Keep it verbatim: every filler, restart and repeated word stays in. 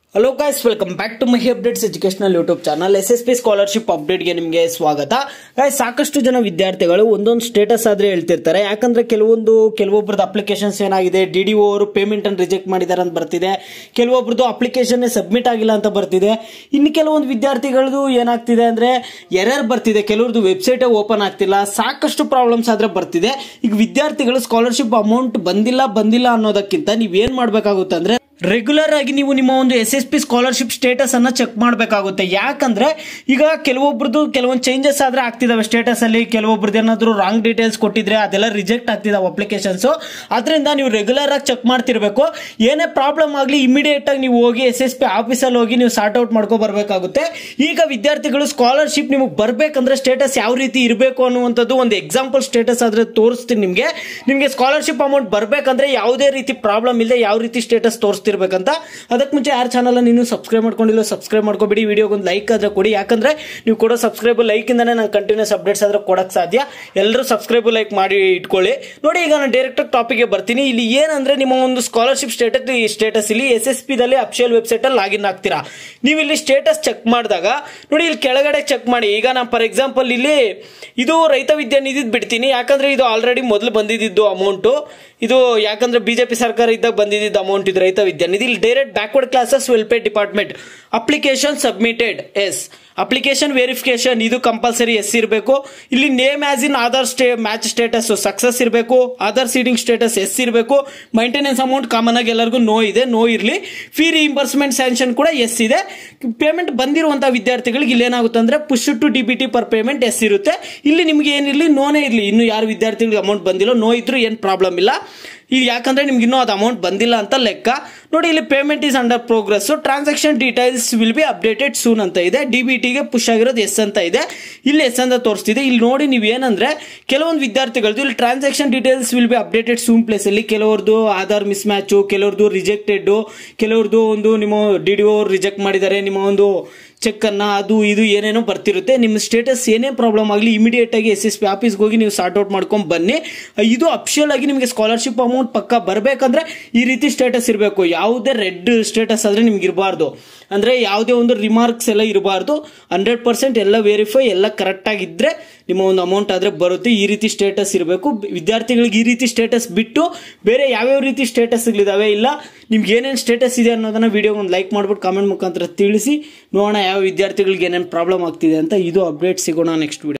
Hello guys, welcome back to my updates educational YouTube channel. S S P scholarship ಅಪ್ಡೇಟ್ಗೆ ನಿಮಗೆ ಸ್ವಾಗತ. Guys, ಸಾಕಷ್ಟು ಜನ ವಿದ್ಯಾರ್ಥಿಗಳು ಒಂದೊಂದು ಸ್ಟೇಟಸ್ ಆದ್ರೆ ಹೇಳ್ತಿರ್ತಾರೆ. ಯಾಕಂದ್ರೆ ಕೆಲವೊಂದು ಕೆಲವೊಬ್ಬರದ್ದು ಅಪ್ಲಿಕೇಶನ್ಸ್ ಏನಾಗಿದೆ, ಡಿ ಡಿ ಒ ಅವರು ಪೇಮೆಂಟ್ ಅನ್ನು ರಿಜೆಕ್ಟ್ ಮಾಡಿದ್ದಾರೆ ಅಂತ ಬರ್ತಿದೆ. ಕೆಲವೊಬ್ರದ್ದು ಅಪ್ಲಿಕೇಶನ್ ಸಬ್ಮಿಟ್ ಆಗಿಲ್ಲ ಅಂತ ಬರ್ತಿದೆ. ಇನ್ನು ಕೆಲವೊಂದು ವಿದ್ಯಾರ್ಥಿಗಳದ್ದು ಏನಾಗ್ತಿದೆ ಅಂದ್ರೆ ಎರರ್ ಬರ್ತಿದೆ, ಕೆಲವ್ರದ್ದು ವೆಬ್ಸೈಟ್ ಓಪನ್ ಆಗ್ತಿಲ್ಲ, ಸಾಕಷ್ಟು ಪ್ರಾಬ್ಲಮ್ಸ್ ಆದ್ರೆ ಬರ್ತಿದೆ. ಈಗ ವಿದ್ಯಾರ್ಥಿಗಳು ಸ್ಕಾಲರ್ಶಿಪ್ ಅಮೌಂಟ್ ಬಂದಿಲ್ಲ ಬಂದಿಲ್ಲ ಅನ್ನೋದಕ್ಕಿಂತ ನೀವೇನ್ ಮಾಡ್ಬೇಕಾಗುತ್ತೆ ಅಂದ್ರೆ ರೆಗ್ಯುಲರ್ ಆಗಿ ನೀವು ನಿಮ್ಮ ಒಂದು S S P scholarship status ಅನ್ನ ಚೆಕ್ ಮಾಡಬೇಕಾಗುತ್ತೆ. ಯಾಕಂದ್ರೆ ಈಗ ಕೆಲವೊಬ್ರದ್ದು ಕೆಲವೊಂದು ಚೇಂಜಸ್ ಆದ್ರೆ ಆಗ್ತಿದಾವೆ ಸ್ಟೇಟಸ್ ಅಲ್ಲಿ, ಕೆಲವೊಬ್ರದ್ದು ಏನಾದ್ರು ರಾಂಗ್ ಡೀಟೇಲ್ಸ್ ಕೊಟ್ಟಿದ್ರೆ ಅದೆಲ್ಲ ರಿಜೆಕ್ಟ್ ಆಗ್ತಿದಾವೆ ಅಪ್ಲಿಕೇಶನ್ಸ್. ಅದರಿಂದ ನೀವು ರೆಗ್ಯುಲರ್ ಆಗಿ ಚೆಕ್ ಮಾಡ್ತಿರ್ಬೇಕು. ಏನೇ ಪ್ರಾಬ್ಲಮ್ ಆಗಲಿ ಇಮಿಡಿಯೇಟ್ ಆಗಿ ನೀವು ಹೋಗಿ ಎಸ್ ಎಸ್ ಪಿ ಆಫೀಸಲ್ಲಿ ಹೋಗಿ ನೀವು ಸಾರ್ಟ್ ಔಟ್ ಮಾಡ್ಕೊ ಬರ್ಬೇಕಾಗುತ್ತೆ. ಈಗ ವಿದ್ಯಾರ್ಥಿಗಳು ಸ್ಕಾಲರ್ಶಿಪ್ ನಿಮಗೆ ಬರ್ಬೇಕಂದ್ರೆ ಸ್ಟೇಟಸ್ ಯಾವ ರೀತಿ ಇರಬೇಕು ಅನ್ನುವಂಥದ್ದು ಒಂದು ಎಕ್ಸಾಂಪಲ್ ಸ್ಟೇಟಸ್ ಆದ್ರೆ ತೋರಿಸ್ತೀನಿ ನಿಮಗೆ. ನಿಮಗೆ ಸ್ಕಾಲರ್ಶಿಪ್ ಅಮೌಂಟ್ ಬರ್ಬೇಕಂದ್ರೆ ಯಾವುದೇ ರೀತಿ ಪ್ರಾಬ್ಲಮ್ ಇಲ್ಲದೆ ಯಾವ ರೀತಿ ಸ್ಟೇಟಸ್ ತೋರಿಸ್ತೀನಿ ಇರಬೇಕಂತ. ಅದಕ್ಕೆ ಮುಂಚೆ ಯಾರು ಚಾನಲ್ ನೀವು ಸಬ್ಸ್ಕ್ರೈಬ್ ಮಾಡ್ಕೊಂಡಿಲ್ಲ ಸಬ್ಸ್ಕ್ರೈಬ್ ಮಾಡ್ಕೋಬಿಡಿ. ವಿಡಿಯೋಗೆ ಒಂದು ಲೈಕ್ ಆದ್ರೆ ಕೊಡಿ, ಯಾಕಂದ್ರೆ ನೀವು ಕೊಡೋ ಸಬ್ಸ್ಕ್ರೈಬ್ ಲೈಕ್ ಇಂದಾನೆ ನಾನು ಕಂಟಿನ್ಯೂಸ್ ಅಪ್ಡೇಟ್ಸ್ ಆದ್ರೆ ಕೊಡಕ್ ಸಾಧ್ಯ. ಎಲ್ಲರೂ ಸಬ್ಸ್ಕ್ರೈಬ್ ಲೈಕ್ ಮಾಡಿ ಇಟ್ಕೊಳ್ಳಿ. ನೋಡಿ, ಈಗ ನಾನು ಡೈರೆಕ್ಟ್ ಟಾಪಿಕ್ ಗೆ ಬರ್ತೀನಿ. ಇಲ್ಲಿ ಏನಂದ್ರೆ ನಿಮ್ಮ ಒಂದು ಸ್ಕಾಲರ್ಶಿಪ್ ಸ್ಟೇಟಸ್ ಸ್ಟೇಟಸ್ ಇಲ್ಲಿ ಎಸ್ ಎಸ್ ಪಿ ದಲ್ಲಿ ಅಫಿಷಿಯಲ್ ವೆಬ್ಸೈಟ್ ಅಲ್ಲಿ ಲಾಗಿನ್ ಆಗ್ತೀರಾ. ನೀವು ಇಲ್ಲಿ ಸ್ಟೇಟಸ್ ಚೆಕ್ ಮಾಡಿದಾಗ ನೋಡಿ, ಇಲ್ಲಿ ಕೆಳಗಡೆ ಚೆಕ್ ಮಾಡಿ. ಈಗ ನಾನು ಫಾರ್ ಎಕ್ಸಾಂಪಲ್ ಇಲ್ಲಿ ಇದು ರೈತ ವಿದ್ಯಾನಿಧಿ ಬಿಡ್ತೀನಿ, ಯಾಕಂದ್ರೆ ಇದು ಆಲ್ರೆಡಿ ಮೊದಲು ಬಂದಿದ್ದು ಅಮೌಂಟ್. ಇದು ಯಾಕಂದ್ರೆ ಬಿಜೆಪಿ ಸರ್ಕಾರ ಇದ್ದಾಗ ಬಂದಿದ್ದ ಅಮೌಂಟ್ ಇದು ರೈತ ವಿದ್ಯಾನಿಧಿ. ಇಲ್ಲಿ direct backward classes welfare department application submitted yes, application verification ಇದು ಕಂಪಲ್ಸರಿ ಎಸ್ ಇರಬೇಕು. ಇಲ್ಲಿ name as in Aadhaar stay match status success ಇರಬೇಕು. ಆಧಾರ್ ಸೀಡಿಂಗ್ ಸ್ಟೇಟಸ್ ಎಸ್ ಇರಬೇಕು. ಮೈಂಟೆನೆನ್ಸ್ ಅಮೌಂಟ್ ಕಾಮನ್ ಆಗಿ ಎಲ್ಲರಿಗೂ ನೋ ಇದೆ, ನೋ ಇರಲಿ. ಫೀ ರಿಇಂಬರ್ಸ್ಮೆಂಟ್ ಸ್ಯಾಂಕ್ಷನ್ ಕೂಡ ಎಸ್ ಇದೆ. ಪೇಮೆಂಟ್ ಬಂದಿರುವಂತಹ ವಿದ್ಯಾರ್ಥಿಗಳಿಗೆ ಇಲ್ಲಿ ಏನಾಗುತ್ತೆ ಅಂದ್ರೆ push to D B T per payment yes ಇರುತ್ತೆ. ಇಲ್ಲಿ ನಿಮ್ಗೆ ಏನಿರಲಿ ನೋನೇ ಇರಲಿ. ಇನ್ನು ಯಾರು ವಿದ್ಯಾರ್ಥಿಗಳಿಗೆ ಅಮೌಂಟ್ ಬಂದಿಲ್ಲ, ನೋ ಇದ್ರು ಏನ್ ಪ್ರಾಬ್ಲಮ್ ಇಲ್ಲ. ಈಗ ಯಾಕಂದ್ರೆ ನಿಮ್ಗೆ ಇನ್ನೂ ಅದು ಅಮೌಂಟ್ ಬಂದಿಲ್ಲ ಅಂತ ಲೆಕ್ಕ. ನೋಡಿ, ಇಲ್ಲಿ payment is under progress, transaction details will be updated soon ಅಂತ ಇದೆ. ಡಿ ಬಿ ಟಿಗೆ ಪುಷ್ ಆಗಿರೋದು ಎಸ್ ಅಂತ ಇದೆ, ಇಲ್ಲಿ ಎಸ್ ಅಂತ ತೋರಿಸ್ತಿದೆ. ಇಲ್ಲಿ ನೋಡಿ, ನೀವು ಏನಂದ್ರೆ ಕೆಲವೊಂದು ವಿದ್ಯಾರ್ಥಿಗಳದ್ದು ಇಲ್ಲಿ transaction details will be updated soon place ಅಲ್ಲಿ ಕೆಲವ್ರದ್ದು ಆಧಾರ್ ಮಿಸ್ ಮ್ಯಾಚು, ಕೆಲವ್ರದ್ದು ರಿಜೆಕ್ಟೆಡ್, ಕೆಲವ್ರದ್ದು ಒಂದು ನಿಮ್ಮ ಡಿ ಡಿ ಒ ರಿಜೆಕ್ಟ್ ಮಾಡಿದ್ದಾರೆ, ನಿಮ್ಮ ಒಂದು ಚೆಕ್ ಅನ್ನ ಅದು ಇದು ಏನೇನೋ ಬರ್ತಿರುತ್ತೆ. ನಿಮ್ಮ ಸ್ಟೇಟಸ್ ಏನೇ ಪ್ರಾಬ್ಲಮ್ ಆಗಲಿ ಇಮಿಡಿಯೇಟ್ ಆಗಿ ಎಸ್ ಎಸ್ ಪಿ ಆಫೀಸ್ಗೆ ಹೋಗಿ ನೀವು ಸಾರ್ಟ್ ಔಟ್ ಮಾಡ್ಕೊಂಡ್ ಬನ್ನಿ. ಇದು ಅಫಿಷಿಯಲ್ ಆಗಿ ನಿಮಗೆ ಸ್ಕಾಲರ್ಶಿಪ್ ಅಮೌಂಟ್ ಪಕ್ಕ ಬರಬೇಕಂದ್ರೆ ಈ ರೀತಿ ಸ್ಟೇಟಸ್ ಇರಬೇಕು. ಯಾವುದೇ ರೆಡ್ ಸ್ಟೇಟಸ್ ಆದ್ರೆ ನಿಮ್ಗೆ ಇರಬಾರ್ದು, ಅಂದ್ರೆ ಯಾವುದೇ ಒಂದು ರಿಮಾರ್ಕ್ಸ್ ಎಲ್ಲ ಇರಬಾರ್ದು. ಹಂಡ್ರೆಡ್ ಪರ್ಸೆಂಟ್ ಎಲ್ಲ ವೆರಿಫೈ ಎಲ್ಲ ಕರೆಕ್ಟ್ ಆಗಿದ್ರೆ ನಿಮ್ಮ ಒಂದು ಅಮೌಂಟ್ ಆದ್ರೆ ಬರುತ್ತೆ. ಈ ರೀತಿ ಸ್ಟೇಟಸ್ ಇರಬೇಕು. ವಿದ್ಯಾರ್ಥಿಗಳಿಗೆ ಈ ರೀತಿ ಸ್ಟೇಟಸ್ ಬಿಟ್ಟು ಬೇರೆ ಯಾವ್ಯಾವ ರೀತಿ ಸ್ಟೇಟಸ್ ಇದಾವೆ ಇಲ್ಲ, ನಿಮ್ಗೆ ಏನೇನು ಸ್ಟೇಟಸ್ ಇದೆ ಅನ್ನೋದನ್ನ ವಿಡಿಯೋ ಒಂದು ಲೈಕ್ ಮಾಡ್ಬಿಟ್ಟು ಕಾಮೆಂಟ್ ಮುಖಾಂತರ ತಿಳಿಸಿ. ನೋಡೋಣ ಯಾವ ವಿದ್ಯಾರ್ಥಿಗಳಿಗೆ ಏನೇನು ಪ್ರಾಬ್ಲಮ್ ಆಗ್ತಿದೆ ಅಂತ. ಇದು ಅಪ್ಡೇಟ್ ಸಿಗೋಣ ನೆಕ್ಸ್ಟ್ ವಿಡಿಯೋ.